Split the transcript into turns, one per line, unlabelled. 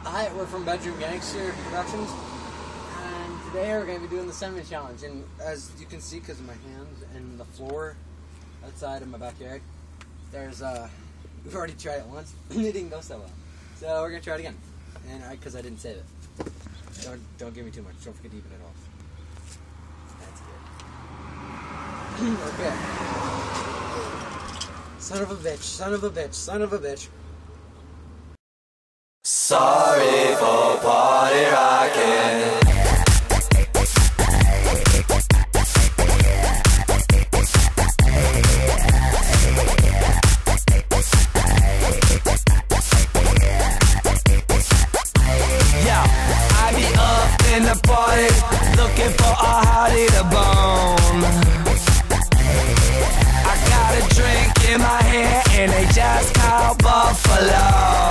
Hi, we're from Bedroom Gangster Productions, and today we're going to be doing the Cinnamon Challenge. And as you can see, because of my hands and the floor outside of my backyard, there's we've already tried it once, and it didn't go so well. So we're going to try it again, and because I didn't save it. Don't give me too much. Don't forget to even it off. That's good. Okay. Son of a bitch. Son of a bitch. Son of a bitch.
Sorry for party rocking. Yeah, I be up in the party, looking for a hottie to bone. I got a drink in my hand and they just call Buffalo.